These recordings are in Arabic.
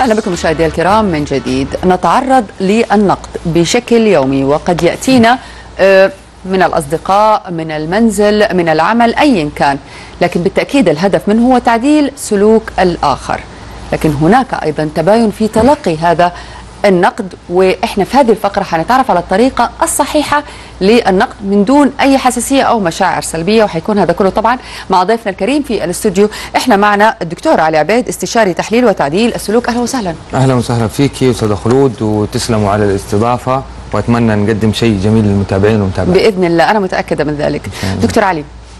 أهلا بكم مشاهدي الكرام من جديد. نتعرض للنقد بشكل يومي وقد يأتينا من الأصدقاء، من المنزل، من العمل، أيا كان، لكن بالتأكيد الهدف منه هو تعديل سلوك الآخر. لكن هناك أيضا تباين في تلقي هذا النقد، وإحنا في هذه الفقرة حنتعرف على الطريقة الصحيحة للنقد من دون أي حساسية أو مشاعر سلبية، وحيكون هذا كله طبعا مع ضيفنا الكريم في الاستوديو. إحنا معنا الدكتور علي عبيد، استشاري تحليل وتعديل السلوك. أهلا وسهلا. أهلا وسهلا فيكي أستاذة خلود، وتسلموا على الاستضافة، وأتمنى نقدم شيء جميل للمتابعين والمتابعات بإذن الله، أنا متأكدة من ذلك. دكتور علي،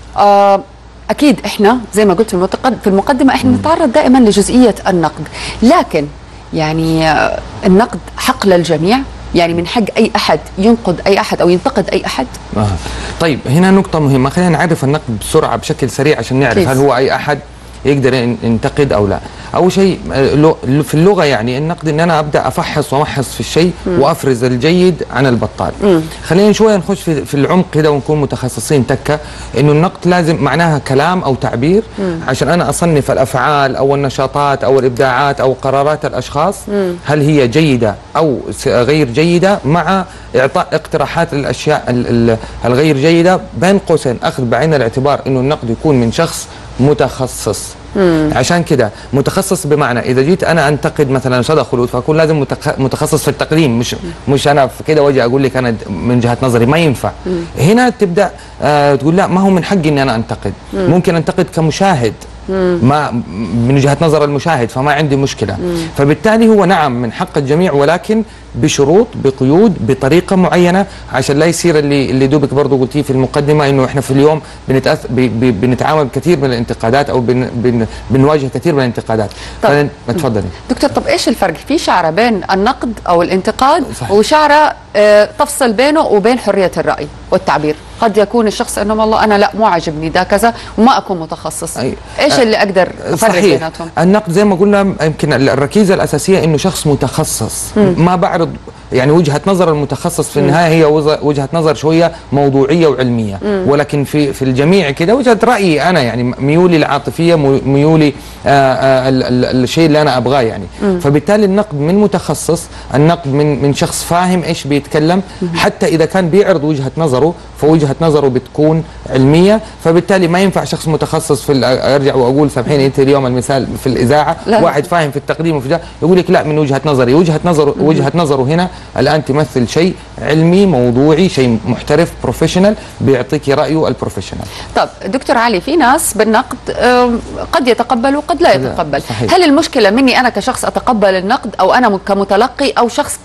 أكيد إحنا زي ما قلت في المقدمة إحنا نتعرض دائما لجزئية النقد، لكن يعني النقد حق للجميع، يعني من حق أي أحد ينقد أي أحد أو ينتقد أي أحد. طيب هنا نقطة مهمة، خلينا نعرف النقد بسرعة بشكل سريع عشان نعرف هل هو أي أحد يقدر ينتقد أو لا. أول شيء في اللغة يعني النقد إن أنا أبدأ أفحص وأمحص في الشيء وأفرز الجيد عن البطال. خلينا شوية نخش في العمق كده ونكون متخصصين تكة، إنه النقد لازم معناها كلام أو تعبير عشان أنا أصنف الأفعال أو النشاطات أو الإبداعات أو قرارات الأشخاص هل هي جيدة أو غير جيدة، مع إعطاء اقتراحات للأشياء الغير جيدة، بين قوسين أخذ بعين الاعتبار إنه النقد يكون من شخص متخصص. عشان كده متخصص بمعنى إذا جيت أنا أنتقد مثلا أستاذة خلود فأكون لازم متخصص في التقديم، مش أنا في كده وجه أقول لك أنا من جهة نظري، ما ينفع. هنا تبدأ تقول لا، ما هو من حقي إني أنا أنتقد، ممكن أنتقد كمشاهد ما من وجهة نظر المشاهد، فما عندي مشكلة. فبالتالي هو نعم من حق الجميع، ولكن بشروط بقيود بطريقة معينة، عشان لا يصير اللي دوبك برضه قلتيه في المقدمة، انه احنا في اليوم بنتعامل بكثير من الانتقادات او بنواجه كثير من الانتقادات. طيب اتفضلي دكتور. طب ايش الفرق في شعرة بين النقد او الانتقاد صحيح. وشعرة تفصل بينه وبين حرية الرأي والتعبير؟ قد يكون الشخص انه والله انا لا مو عاجبني ده كذا وما اكون متخصص. ايش اللي اقدر افرق بيناتهم؟ النقد زي ما قلنا يمكن الركيزه الاساسيه انه شخص متخصص، ما بعرض يعني وجهه نظر المتخصص، في النهايه هي وجهه نظر شويه موضوعيه وعلميه، ولكن في الجميع كده وجهه رايي انا، يعني ميولي العاطفيه، ميولي الشيء اللي انا ابغاه يعني. فبالتالي النقد من متخصص، النقد من شخص فاهم ايش بيتكلم، حتى اذا كان بيعرض وجهه نظره فوجهه نظره بتكون علميه. فبالتالي ما ينفع شخص متخصص ارجع واقول سامحيني انت اليوم المثال في الاذاعه، واحد فاهم في التقديم وفي ده يقول لك لا من وجهه نظري، وجهه نظره هنا الان تمثل شيء علمي موضوعي، شيء محترف بروفيشنال بيعطيك رايه البروفيشنال. طب دكتور علي، في ناس بالنقد قد يتقبل وقد لا يتقبل. صحيح. هل المشكله مني انا كشخص اتقبل النقد، او انا كمتلقي، او شخص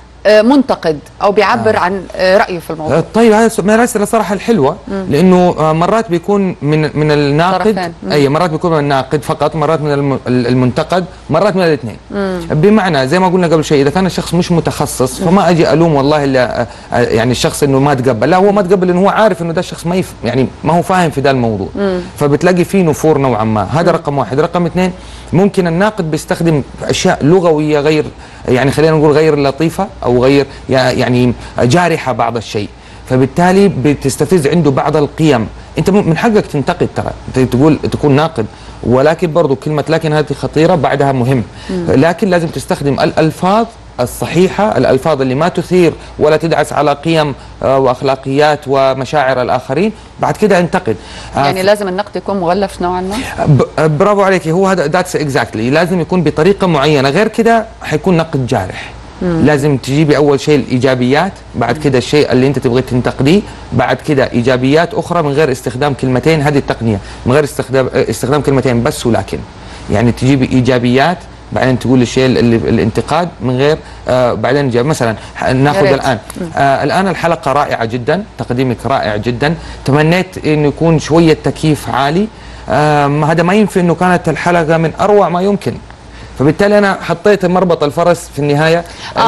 منتقد او بيعبر عن رايه في الموضوع؟ طيب هذا من الاسئله صراحه الحلوه، لانه مرات بيكون من الناقد، اي مرات بيكون من الناقد فقط، مرات من المنتقد، مرات من الاثنين. بمعنى زي ما قلنا قبل شيء، اذا كان الشخص مش متخصص فما اجي الوم والله يعني الشخص انه ما تقبل، لا هو ما تقبل لانه هو عارف انه ده الشخص يعني ما هو فاهم في ده الموضوع، فبتلاقي فيه نفور نوعا ما. هذا رقم واحد. رقم اثنين، ممكن الناقد بيستخدم اشياء لغويه غير، يعني خلينا نقول غير لطيفه او غير يعني جارحه بعض الشيء، فبالتالي بتستفز عنده بعض القيم. انت من حقك تنتقد، ترى تكون ناقد، ولكن برضو كلمه لكن هذه خطيره بعدها مهم. لكن لازم تستخدم الالفاظ الصحيحه، الالفاظ اللي ما تثير ولا تدعس على قيم واخلاقيات ومشاعر الاخرين، بعد كده انتقد. يعني لازم النقد يكون مغلف نوعا ما. برافو عليك، هو هذا ذاتس اكزاكتلي، لازم يكون بطريقه معينه، غير كده حيكون نقد جارح. لازم تجيبي اول شيء الايجابيات، بعد كده الشيء اللي انت تبغي تنتقديه، بعد كده ايجابيات اخرى من غير استخدام كلمتين، هذه التقنيه من غير استخدام كلمتين بس ولكن، يعني تجيبي ايجابيات بعدين تقول الشيء الانتقاد من غير بعدين مثلا ناخذ الان الحلقه رائعه جدا، تقديمك رائع جدا، تمنيت انه يكون شويه تكييف عالي، هذا ما ينفي انه كانت الحلقه من اروع ما يمكن. فبالتالي انا حطيت مربط الفرس في النهايه.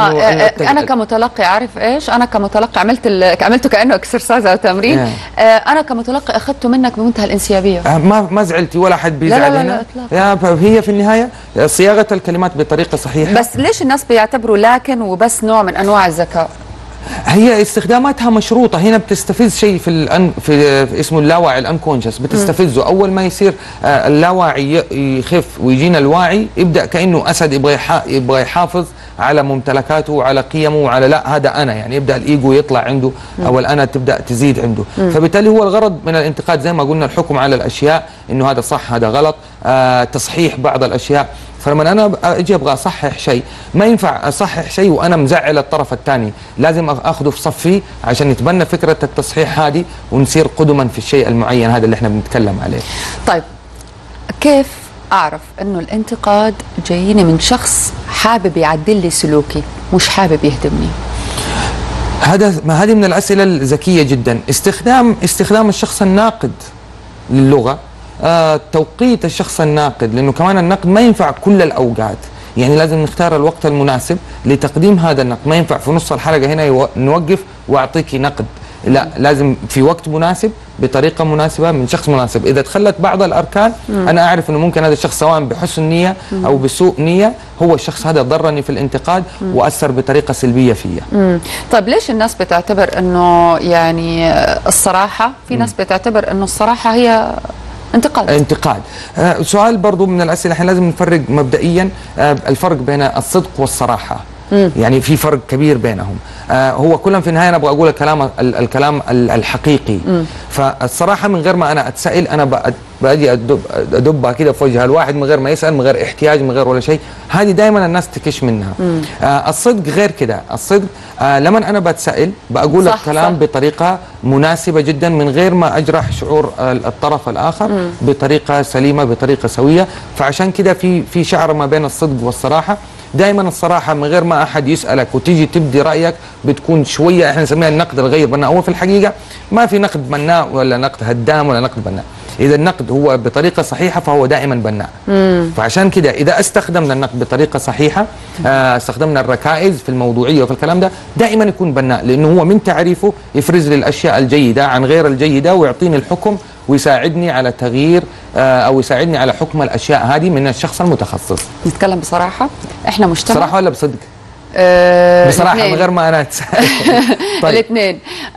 انا كمتلقي عارف ايش، انا كمتلقي عملته كانه اكسرسايز او تمرين. انا كمتلقي اخذته منك بمنتهى الانسيابيه. ما زعلتي ولا حد بيزعل هنا. لا هي في النهايه صياغه الكلمات بطريقه صحيحه. بس ليش الناس بيعتبروا لكن وبس نوع من انواع الذكاء؟ هي استخداماتها مشروطه، هنا بتستفز شيء في اسمه اللاواعي الانكونشس، بتستفزه اول ما يصير اللاواعي يخف ويجينا الواعي، يبدا كانه اسد يبغى يحافظ على ممتلكاته وعلى قيمه وعلى لا هذا انا، يعني يبدا الايجو يطلع عنده او الانا تبدا تزيد عنده. فبالتالي هو الغرض من الانتقاد زي ما قلنا الحكم على الاشياء انه هذا صح هذا غلط، تصحيح بعض الاشياء. فلما انا اجي ابغى اصحح شيء ما ينفع اصحح شيء وانا مزعل الطرف الثاني، لازم اخذه في صفي عشان نتبنى فكره التصحيح هذه ونصير قدما في الشيء المعين هذا اللي احنا بنتكلم عليه. طيب كيف اعرف انه الانتقاد جايني من شخص حابب يعدل لي سلوكي مش حابب يهدمني؟ هذه من الاسئله الذكيه جدا. استخدام الشخص الناقد للغه، توقيت الشخص الناقد، لانه كمان النقد ما ينفع كل الاوقات، يعني لازم نختار الوقت المناسب لتقديم هذا النقد. ما ينفع في نص الحلقه هنا نوقف واعطيكي نقد، لا لازم في وقت مناسب بطريقه مناسبه من شخص مناسب. اذا تخلت بعض الاركان انا اعرف انه ممكن هذا الشخص سواء بحسن نيه او بسوء نيه هو الشخص هذا ضرني في الانتقاد واثر بطريقه سلبيه فيا. طيب ليش الناس بتعتبر انه يعني الصراحه، في ناس بتعتبر انه الصراحه هي انتقاد. سؤال برضو من الاسئله، احنا لازم نفرق مبدئيا الفرق بين الصدق والصراحه. يعني في فرق كبير بينهم. هو كلهم في النهايه انا ابغى اقول الكلام الحقيقي. فالصراحه من غير ما انا اتسائل انا باجي ادبها كده في وجه الواحد من غير ما يسال، من غير احتياج، من غير ولا شيء. هذه دائما الناس تكش منها. الصدق غير كده. الصدق لما انا بتسائل بقول الكلام بطريقه مناسبه جدا من غير ما اجرح شعور الطرف الاخر بطريقه سليمه بطريقه سويه. فعشان كده في شعر ما بين الصدق والصراحه. دائما الصراحه من غير ما احد يسالك وتيجي تبدي رايك بتكون شويه احنا نسميها النقد الغير بناء. هو في الحقيقه ما في نقد بناء ولا نقد هدام ولا نقد بناء. اذا النقد هو بطريقه صحيحه فهو دائما بناء. فعشان كده اذا استخدمنا النقد بطريقه صحيحه، استخدمنا الركائز في الموضوعيه وفي الكلام ده، دائما يكون بناء، لانه هو من تعريفه يفرز لي الاشياء الجيده عن غير الجيده ويعطيني الحكم ويساعدني على تغيير او يساعدني على حكم الاشياء هذه من الشخص المتخصص. نتكلم بصراحه، احنا مجتمع بصراحه ولا بصدق؟ بصراحه من غير ما انا اتساءل. طيب. الاثنين.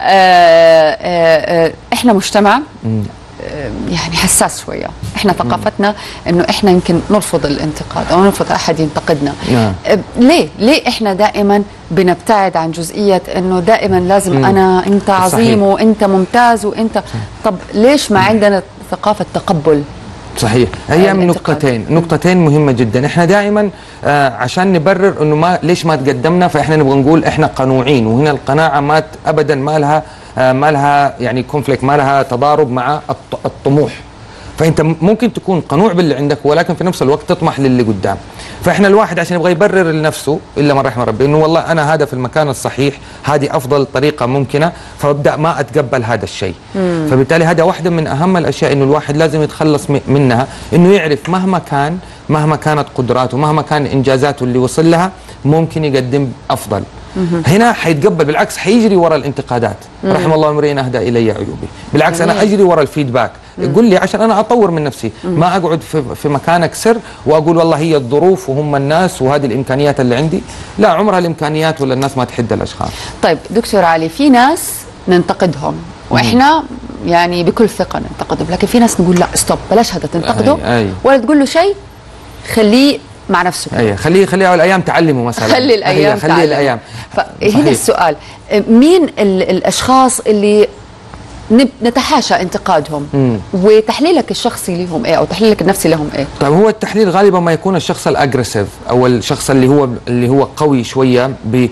احنا مجتمع يعني حساس شويه، احنا ثقافتنا انه احنا يمكن نرفض الانتقاد او نرفض احد ينتقدنا. ليه احنا دائما بنبتعد عن جزئيه انه دائما لازم انت عظيم وانت ممتاز وانت طب ليش ما عندنا ثقافه تقبل؟ صحيح. هي من نقطتين مهمه جدا. احنا دائما عشان نبرر انه ليش ما تقدمنا فاحنا نبغى نقول احنا قنوعين، وهنا القناعه ابدا ما لها يعني كونفليكت، ما لها تضارب مع الطموح. فانت ممكن تكون قنوع باللي عندك ولكن في نفس الوقت تطمح للي قدام. فاحنا الواحد عشان يبغى يبرر لنفسه الا من رحم ربي انه والله انا هذا في المكان الصحيح، هذه افضل طريقه ممكنه، فابدا ما اتقبل هذا الشيء. فبالتالي هذا واحده من اهم الاشياء انه الواحد لازم يتخلص منها، انه يعرف مهما كانت قدراته، مهما كان انجازاته اللي وصل لها ممكن يقدم افضل. هنا حيتقبل، بالعكس حيجري ورا الانتقادات. رحم الله امرئ اهدى الي عيوبي. بالعكس انا اجري ورا الفيدباك، قل لي عشان انا اطور من نفسي، ما اقعد في مكانك سر واقول والله هي الظروف وهم الناس وهذه الامكانيات اللي عندي. لا، عمرها الامكانيات ولا الناس ما تحد الاشخاص. طيب دكتور علي، في ناس ننتقدهم واحنا يعني بكل ثقه ننتقدهم، لكن في ناس نقول لا ستوب، بلاش هذا تنتقده ولا تقول له شيء، خليه مع نفسه. خليه الايام تعلمه مثلا. خلي الايام. فهنا السؤال، مين الاشخاص اللي نتحاشى انتقادهم وتحليلك الشخصي لهم ايه او تحليلك النفسي لهم ايه؟ طيب هو التحليل غالبا ما يكون الشخص الاجريسيف او الشخص اللي هو قوي شويه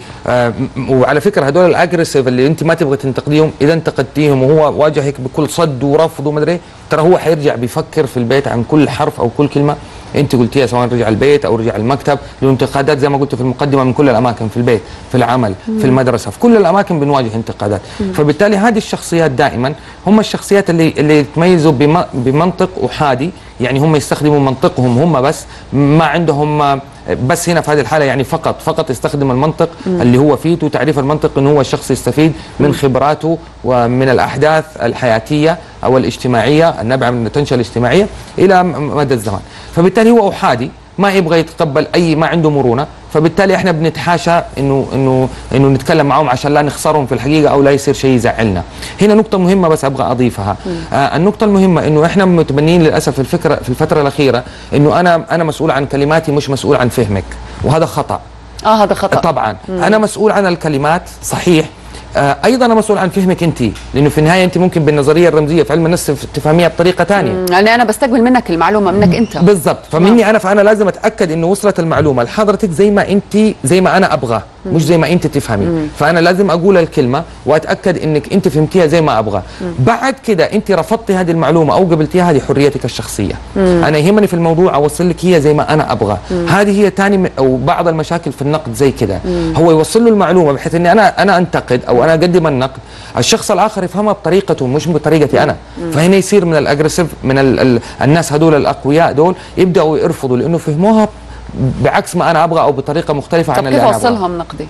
وعلى فكره هذول الاجريسيف اللي انت ما تبغى تنتقديهم، اذا انتقدتيهم وهو واجهك بكل صد ورفض وما ادري، ترى هو حيرجع بيفكر في البيت عن كل حرف او كل كلمه انت قلتيها، سواء رجع البيت او رجع المكتب. الانتقادات زي ما قلت في المقدمه من كل الاماكن، في البيت، في العمل، في المدرسه، في كل الاماكن بنواجه انتقادات. فبالتالي هذه الشخصيات دائما هم الشخصيات اللي يتميزوا بمنطق احادي، يعني هم يستخدموا منطقهم هم بس، ما عندهم بس هنا في هذه الحاله يعني فقط يستخدم المنطق اللي هو فيه، وتعريف المنطق انه هو الشخص يستفيد من خبراته ومن الاحداث الحياتيه او الاجتماعيه النابعه من التنشئه الاجتماعيه الى مدى الزمان. فبالتالي هو احادي، ما يبغى يتقبل ما عنده مرونه، فبالتالي احنا بنتحاشى انه نتكلم معهم عشان لا نخسرهم في الحقيقه او لا يصير شيء يزعلنا. هنا نقطه مهمه بس ابغى اضيفها. النقطه المهمه انه احنا متبنيين للاسف في الفتره الاخيره انه انا مسؤول عن كلماتي مش مسؤول عن فهمك، وهذا خطا. هذا خطا طبعا. انا مسؤول عن الكلمات صحيح، ايضا انا مسؤول عن فهمك انت، لانه في النهايه انت ممكن بالنظريه الرمزيه في علم النفس تفهميها بطريقه ثانيه. يعني انا بستقبل منك المعلومه منك انت بالضبط، فانا لازم اتاكد انه وصلت المعلومه لحضرتك زي ما انا ابغى، مش زي ما انت تفهمي. فانا لازم اقول الكلمه واتاكد انك انت فهمتيها زي ما ابغى. بعد كده انت رفضتي هذه المعلومه او قبلتيها، هذه حريتك الشخصيه. انا يهمني في الموضوع اوصل لك هي زي ما انا ابغى. هذه هي ثاني او بعض المشاكل في النقد زي كده. هو يوصل له المعلومه بحيث اني انا انتقد او انا اقدم النقد، الشخص الاخر يفهمها بطريقته مش بطريقتي انا. فهنا يصير من الاجريسيف، من الناس هذول الاقوياء دول يبداوا يرفضوا لانه فهموها بعكس ما انا ابغى او بطريقه مختلفه عن اللي انا ابغى. كيف اوصلهم نقدي؟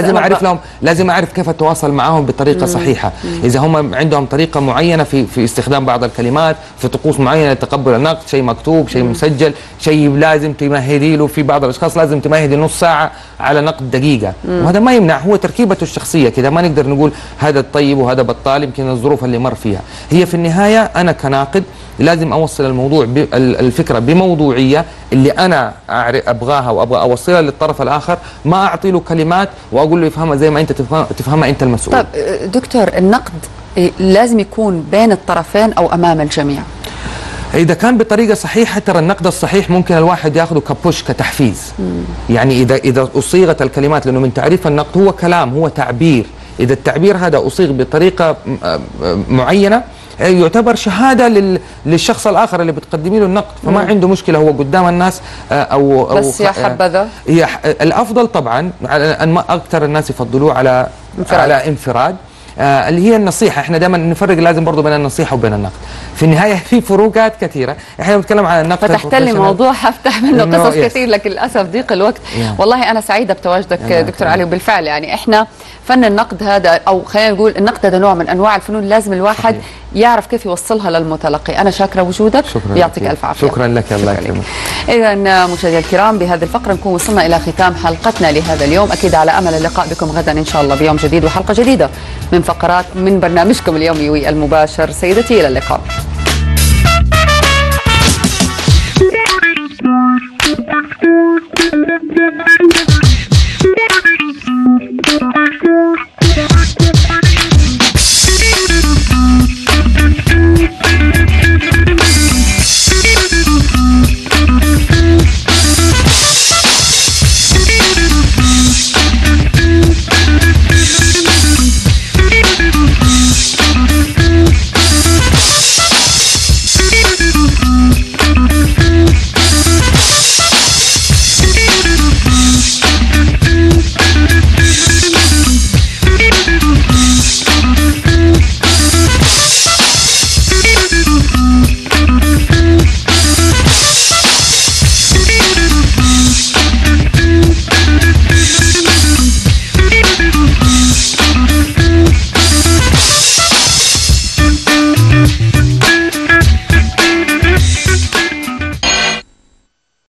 لازم اعرف كيف اتواصل معهم بطريقه صحيحه. اذا هم عندهم طريقه معينه في استخدام بعض الكلمات، في طقوس معينه لتقبل النقد، شيء مكتوب، شيء مسجل، شيء لازم تمهدي له. في بعض الاشخاص لازم تمهدي نص ساعه على نقد دقيقه، وهذا ما يمنع، هو تركيبته الشخصيه كذا. ما نقدر نقول هذا الطيب وهذا بطال، يمكن الظروف اللي مر فيها. هي في النهايه انا كناقد لازم اوصل الموضوع الفكره بموضوعيه اللي انا ابغاها وابغى اوصلها للطرف الاخر، ما اعطي له كلمات واقول له يفهمها زي ما انت تفهمها، انت المسؤول. طيب دكتور، النقد لازم يكون بين الطرفين او امام الجميع؟ اذا كان بطريقه صحيحه، ترى النقد الصحيح ممكن الواحد ياخذه كبوش، كتحفيز. يعني اذا اصيغت الكلمات، لانه من تعريف النقد هو كلام، هو تعبير. اذا التعبير هذا اصيغ بطريقه معينه يعتبر شهاده للشخص الاخر اللي بتقدمي له النقد، فما عنده مشكله هو قدام الناس او بس يا حبذا الافضل طبعا ان ما اكثر الناس يفضلوه على انفراد. اللي هي النصيحه. احنا دائما نفرق، لازم برضه بين النصيحه وبين النقد. في النهايه في فروقات كثيره. احنا بنتكلم عن النقد. فتحت لي موضوع هفتح منه قصص كثير، لكن للاسف ضيق الوقت. والله انا سعيده بتواجدك دكتور علي. وبالفعل يعني احنا فن النقد هذا، او خلينا نقول النقد هذا نوع من انواع الفنون، لازم الواحد يعرف كيف يوصلها للمتلقي. انا شاكره وجودك، يعطيك الف عافيه. شكرا لك، الله يكرمك. اذا مشاهدينا الكرام، بهذه الفقره نكون وصلنا الى ختام حلقتنا لهذا اليوم. اكيد على امل اللقاء بكم غدا ان شاء الله بيوم جديد وحلقه جديده من برنامجكم اليومي المباشر. سيدتي الى اللقاء.